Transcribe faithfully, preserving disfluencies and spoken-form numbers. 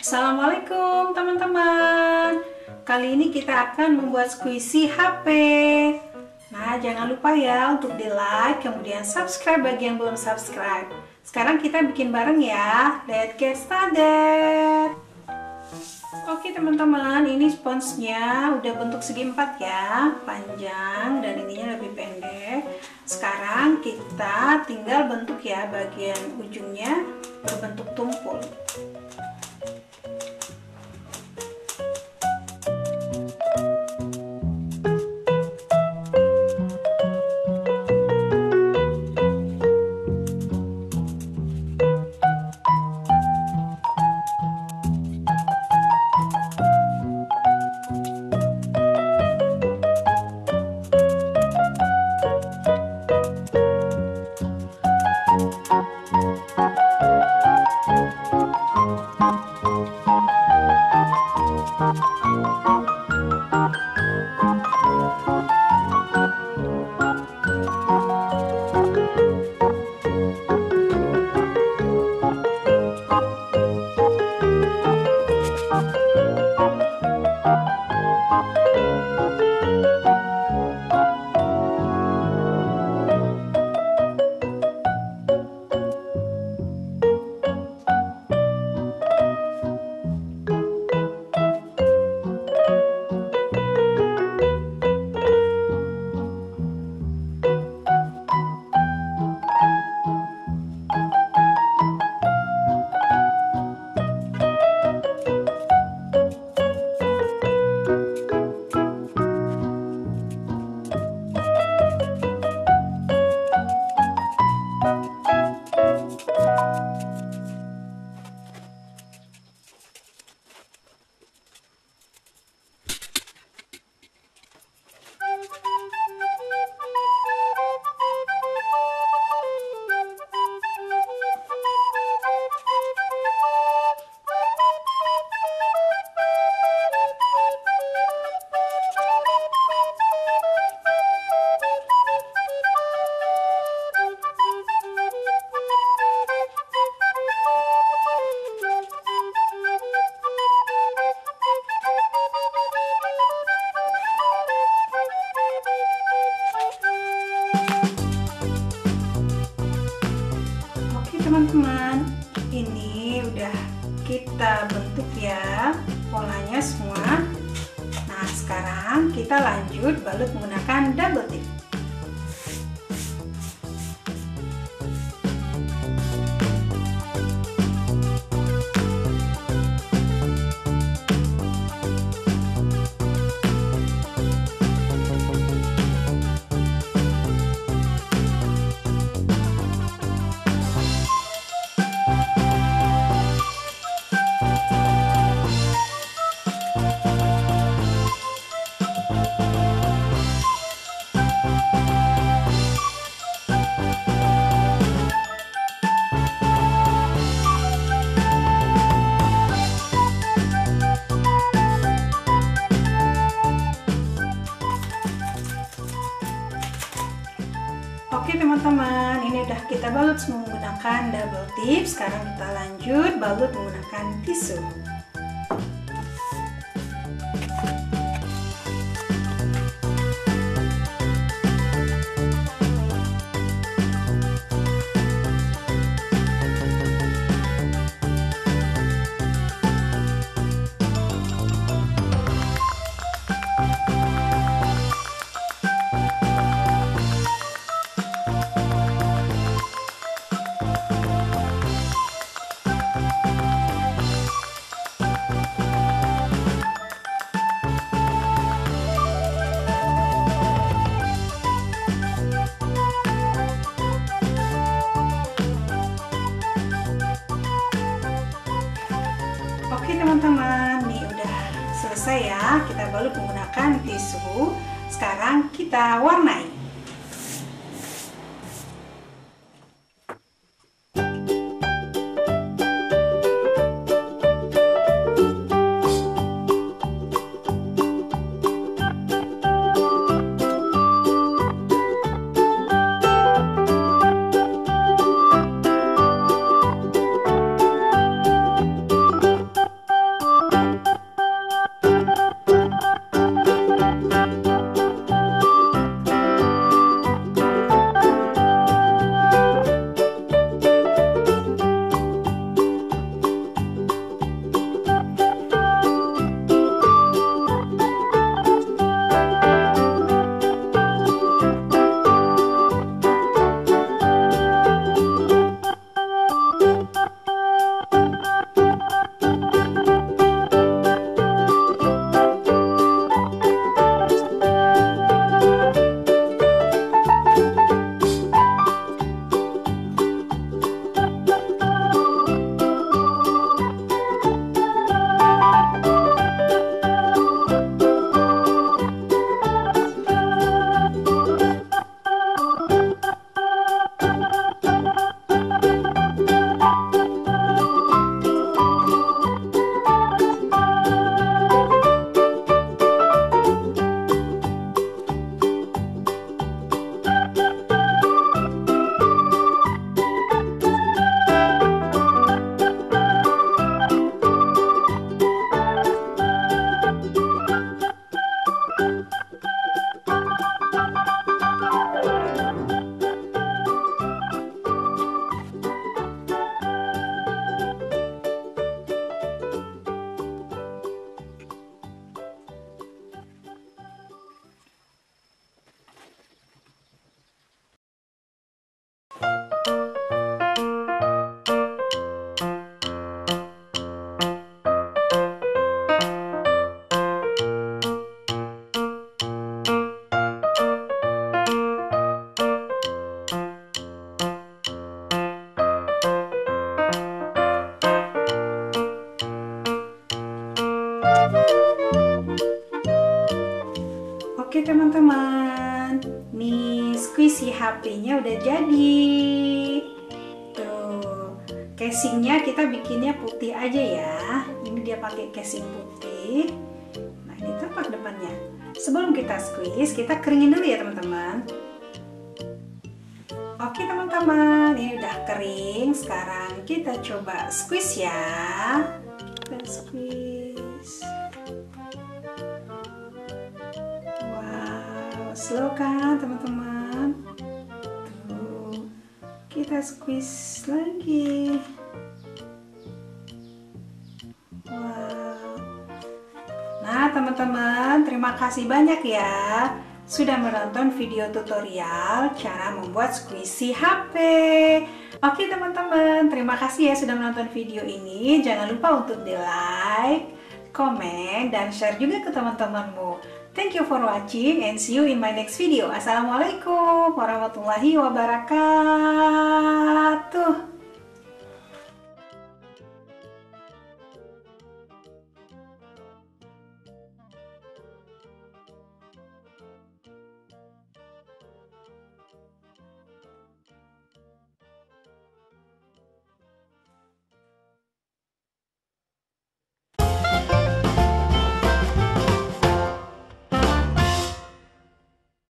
Assalamualaikum teman-teman. Kali ini kita akan membuat squishy H P. Nah, jangan lupa ya untuk di like, kemudian subscribe bagi yang belum subscribe. Sekarang kita bikin bareng ya. Let's get started. Oke teman-teman, ini sponsnya udah bentuk segi empat ya, panjang dan ininya lebih pendek. Sekarang kita tinggal bentuk ya bagian ujungnya berbentuk tumpul. Teman-teman, ini udah kita bentuk ya polanya semua. Nah, sekarang kita lanjut balut menggunakan double tip. Oke teman-teman, ini udah kita balut menggunakan double tip. Sekarang kita lanjut balut menggunakan tisu. Oke teman-teman, ini udah selesai ya. Kita balut menggunakan tisu. Sekarang kita warnai. Oke teman-teman, nih squishy H P-nya udah jadi. Tuh, casingnya kita bikinnya putih aja ya. Ini dia pakai casing putih. Nah ini tampak depannya. Sebelum kita squeeze, kita keringin dulu ya teman-teman. Oke teman-teman, ini udah kering. Sekarang kita coba squeeze ya. Kita squeeze. Wow, slow kan teman-teman? Tuh, kita squeeze lagi. Wow. Nah teman-teman, terima kasih banyak ya sudah menonton video tutorial cara membuat squishy H P. Oke teman-teman, terima kasih ya sudah menonton video ini. Jangan lupa untuk di like, komen, dan share juga ke teman-temanmu. Thank you for watching and see you in my next video. Assalamualaikum warahmatullahi wabarakatuh.